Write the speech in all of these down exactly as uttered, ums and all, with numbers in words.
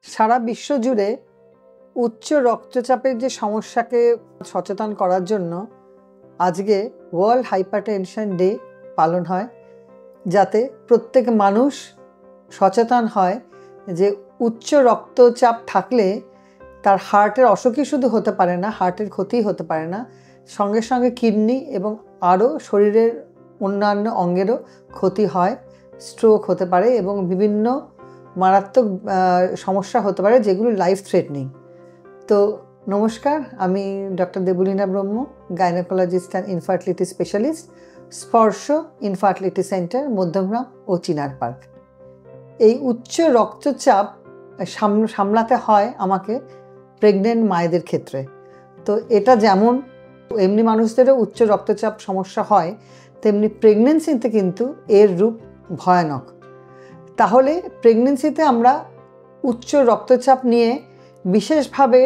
সারা বিশ্ব জুড়ে উচ্চ রক্তচাপের যে সমস্যাকে সচেতন করার জন্য আজকে ওয়ার্ল্ড হাইপারটেনশন ডে পালন হয়, যাতে প্রত্যেক মানুষ সচেতন হয় যে উচ্চ রক্তচাপ থাকলে তার হার্টের অসুখই শুধু হতে পারে না, হার্টের ক্ষতি হতে পারে না, সঙ্গে সঙ্গে কিডনি এবং আরও শরীরের অন্যান্য অঙ্গেরও ক্ষতি হয়, স্ট্রোক হতে পারে এবং বিভিন্ন মারাত্মক সমস্যা হতে পারে যেগুলো লাইফ থ্রেটনিং। তো নমস্কার, আমি doctor Deblina Brahma, gynaecologist and infertility specialist, Sparsh infertility centre, Madhyamgram ও চিনার পার্ক। এই উচ্চ রক্তচাপ সামলাতে হয় আমাকে প্রেগনেন্ট মায়েদের ক্ষেত্রে। তো এটা যেমন এমনি মানুষদেরও উচ্চ রক্তচাপ সমস্যা হয়, তেমনি প্রেগনেন্সিতে কিন্তু এর রূপ ভয়ানক। তাহলে প্রেগনেন্সিতে আমরা উচ্চ রক্তচাপ নিয়ে বিশেষভাবে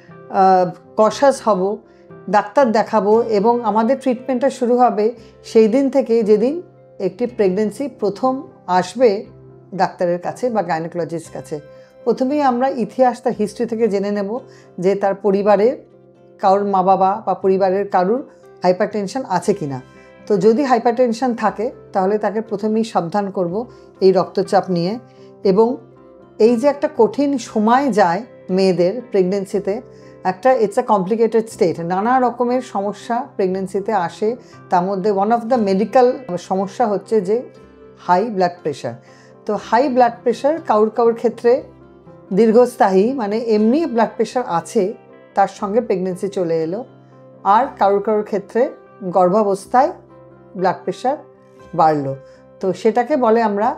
কশাস হব, ডাক্তার দেখাবো এবং আমাদের ট্রিটমেন্টটা শুরু হবে সেই দিন থেকে যেদিন একটি প্রেগনেন্সি প্রথম আসবে ডাক্তারের কাছে বা গাইনোকোলজিস্ট কাছে। প্রথমেই আমরা ইতিহাস, তার হিস্ট্রি থেকে জেনে নেব যে তার পরিবারের কারোর মা বাবা বা পরিবারের কারুর হাইপারটেনশন আছে কিনা। তো যদি হাইপারটেনশন থাকে তাহলে তাকে প্রথমেই সাবধান করব এই রক্তচাপ নিয়ে। এবং এই যে একটা কঠিন সময় যায় মেয়েদের প্রেগনেন্সিতে, একটা ইটস আ কমপ্লিকেটেড স্টেট, নানা রকমের সমস্যা প্রেগনেন্সিতে আসে। তার মধ্যে ওয়ান অফ দ্য মেডিকেল সমস্যা হচ্ছে যে হাই ব্লাড প্রেশার। তো হাই ব্লাড প্রেশার কারুর কারুর ক্ষেত্রে দীর্ঘস্থায়ী, মানে এমনি ব্লাড প্রেশার আছে, তার সঙ্গে প্রেগনেন্সি চলে এলো। আর কারুর কারুর ক্ষেত্রে গর্ভাবস্থায় ব্লাড প্রেশার বাড়লো, তো সেটাকে বলে আমরা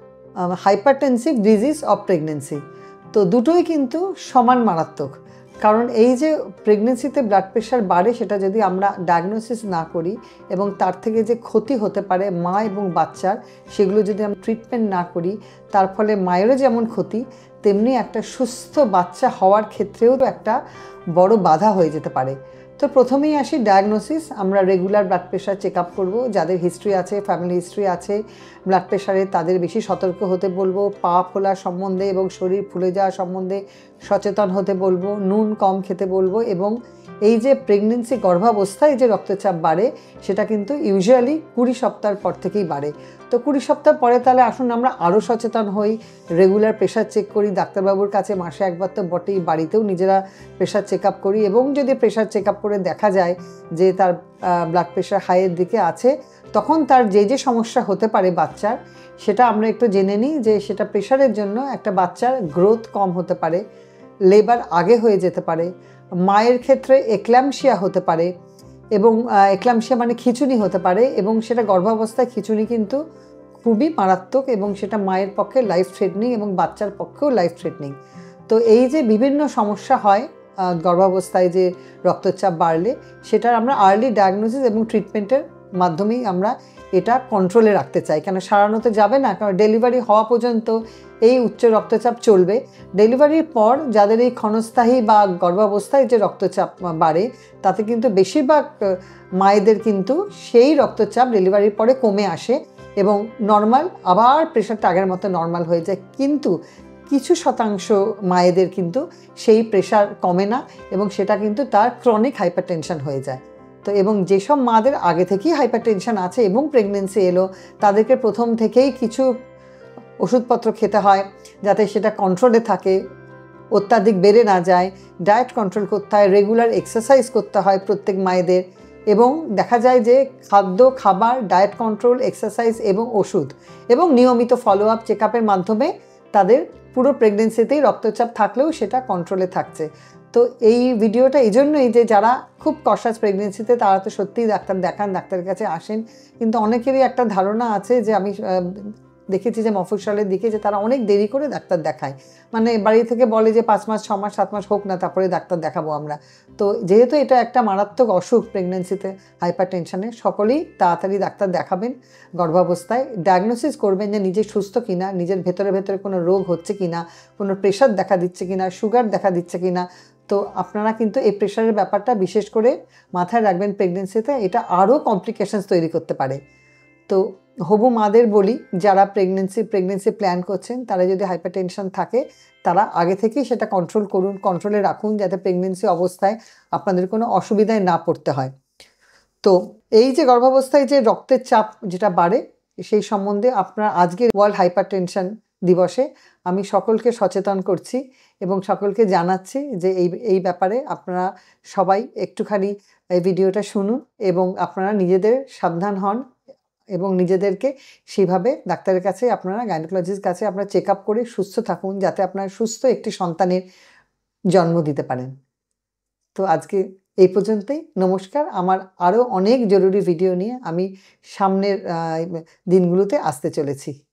হাইপারটেনসিভ ডিজিজ অফ প্রেগনেন্সি। তো দুটোই কিন্তু সমান মারাত্মক, কারণ এই যে প্রেগনেন্সিতে ব্লাড প্রেশার বাড়ে, সেটা যদি আমরা ডায়াগনোসিস না করি এবং তার থেকে যে ক্ষতি হতে পারে মা এবং বাচ্চার, সেগুলো যদি আমরা ট্রিটমেন্ট না করি, তার ফলে মায়েরও যেমন ক্ষতি, তেমনি একটা সুস্থ বাচ্চা হওয়ার ক্ষেত্রেও একটা বড় বাধা হয়ে যেতে পারে। তো প্রথমেই আসি ডায়াগনোসিস। আমরা regular blood pressure check up করবো। যাদের হিস্ট্রি আছে, ফ্যামিলি হিস্ট্রি আছে ব্লাড প্রেশারে, তাদের বেশি সতর্ক হতে বলবো, পা ফোলা সম্বন্ধে এবং শরীর ফুলে যাওয়া সম্বন্ধে সচেতন হতে বলবো, নুন কম খেতে বলবো। এবং এই যে প্রেগনেন্সি গর্ভাবস্থায় যে রক্তচাপ বাড়ে, সেটা কিন্তু ইউজুয়ালি কুড়ি সপ্তাহ পর থেকেই বাড়ে। তো কুড়ি সপ্তাহ পরে তাহলে আসুন আমরা আরও সচেতন হই, রেগুলার প্রেশার চেক করি ডাক্তারবাবুর কাছে, মাসে একবার তো বটেই, বাড়িতেও নিজেরা প্রেশার চেক আপ করি। এবং যদি প্রেশার চেক আপ করে দেখা যায় যে তার ব্লাড প্রেশার হাইয়ের দিকে আছে, তখন তার যে যে সমস্যা হতে পারে বাচ্চার, সেটা আমরা একটু জেনে নিই। যে সেটা প্রেশারের জন্য একটা বাচ্চার গ্রোথ কম হতে পারে, লেবার আগে হয়ে যেতে পারে, মায়ের ক্ষেত্রে এক্ল্যাম্পসিয়া হতে পারে, এবং এক্ল্যাম্পসিয়া মানে খিঁচুনি হতে পারে, এবং সেটা গর্ভাবস্থায় খিঁচুনি কিন্তু খুবই মারাত্মক এবং সেটা মায়ের পক্ষে লাইফ থ্রেটনিং এবং বাচ্চার পক্ষেও লাইফ থ্রেটনিং। তো এই যে বিভিন্ন সমস্যা হয় গর্ভাবস্থায় যে রক্তচাপ বাড়লে, সেটার আমরা আর্লি ডায়াগনোসিস এবং ট্রিটমেন্টের মাধ্যমেই আমরা এটা কন্ট্রোলে রাখতে চাই। কেন সারানো তো যাবে না, কারণ ডেলিভারি হওয়া পর্যন্ত এই উচ্চ রক্তচাপ চলবে। ডেলিভারির পর যাদের এই ক্ষণস্থায়ী বা গর্ভাবস্থায় যে রক্তচাপ বাড়ে, তাতে কিন্তু বেশিরভাগ মায়েদের কিন্তু সেই রক্তচাপ ডেলিভারির পরে কমে আসে এবং নর্মাল, আবার প্রেশারটা আগের মতো নর্মাল হয়ে যায়। কিন্তু কিছু শতাংশ মায়েদের কিন্তু সেই প্রেশার কমে না এবং সেটা কিন্তু তার ক্রনিক হাইপারটেনশন হয়ে যায়। তো এবং যেসব মাদের আগে থেকেই হাইপারটেনশন আছে এবং প্রেগনেন্সি এলো, তাদেরকে প্রথম থেকেই কিছু ওষুধপত্র খেতে হয় যাতে সেটা কন্ট্রোলে থাকে, অত্যাধিক বেড়ে না যায়। ডায়েট কন্ট্রোল করতে হয়, রেগুলার এক্সারসাইজ করতে হয় প্রত্যেক মায়েদের। এবং দেখা যায় যে খাদ্য, খাবার, ডায়েট কন্ট্রোল, এক্সারসাইজ এবং ওষুধ এবং নিয়মিত ফলো আপ চেক আপের মাধ্যমে তাদের পুরো প্রেগনেন্সিতেই রক্তচাপ থাকলেও সেটা কন্ট্রোলে থাকছে। তো এই ভিডিওটা এই জন্যই যে যারা খুব কশাস প্রেগনেন্সিতে, তারা তো সত্যিই ডাক্তার দেখান, ডাক্তারের কাছে আসেন। কিন্তু অনেকেরই একটা ধারণা আছে যে আমি দেখেছি যে মফস্বলের দিকে, যে তারা অনেক দেরি করে ডাক্তার দেখায়, মানে বাড়ি থেকে বলে যে পাঁচ মাস ছ মাস সাত মাস হোক না, তারপরে ডাক্তার দেখাবো আমরা। তো যেহেতু এটা একটা মারাত্মক অসুখ প্রেগনেন্সিতে হাইপারটেনশনে, সকলেই তাড়াতাড়ি ডাক্তার দেখাবেন। গর্ভাবস্থায় ডায়াগনোসিস করবেন যে নিজে সুস্থ কিনা, নিজের ভেতরে ভেতরে কোনো রোগ হচ্ছে কিনা, কোনো প্রেশার দেখা দিচ্ছে কিনা, সুগার দেখা দিচ্ছে কিনা। তো আপনারা কিন্তু এই প্রেশারের ব্যাপারটা বিশেষ করে মাথায় রাখবেন প্রেগনেন্সিতে, এটা আরও কমপ্লিকেশনস তৈরি করতে পারে। তো হবু মাদের বলি, যারা প্রেগনেন্সি প্রেগনেন্সি প্ল্যান করছেন, তারা যদি হাইপারটেনশন থাকে তারা আগে থেকেই সেটা কন্ট্রোল করুন, কন্ট্রোলে রাখুন, যাতে প্রেগনেন্সি অবস্থায় আপনাদের কোনো অসুবিধায় না পড়তে হয়। তো এই যে গর্ভাবস্থায় যে রক্তের চাপ যেটা বাড়ে, সেই সম্বন্ধে আপনার আজকে ওয়ার্ল্ড হাইপারটেনশন দিবসে আমি সকলকে সচেতন করছি এবং সকলকে জানাচ্ছি যে এই এই ব্যাপারে আপনারা সবাই একটুখানি এই ভিডিওটা শুনুন এবং আপনারা নিজেদের সাবধান হন এবং নিজেদেরকে সেইভাবে ডাক্তারের কাছে, আপনারা গাইনোকোলজিস্টের কাছে আপনারা চেক আপ করে সুস্থ থাকুন, যাতে আপনারা সুস্থ একটি সন্তানের জন্ম দিতে পারেন। তো আজকে এই পর্যন্তই। নমস্কার। আমার আরও অনেক জরুরি ভিডিও নিয়ে আমি সামনের দিনগুলোতে আসতে চলেছি।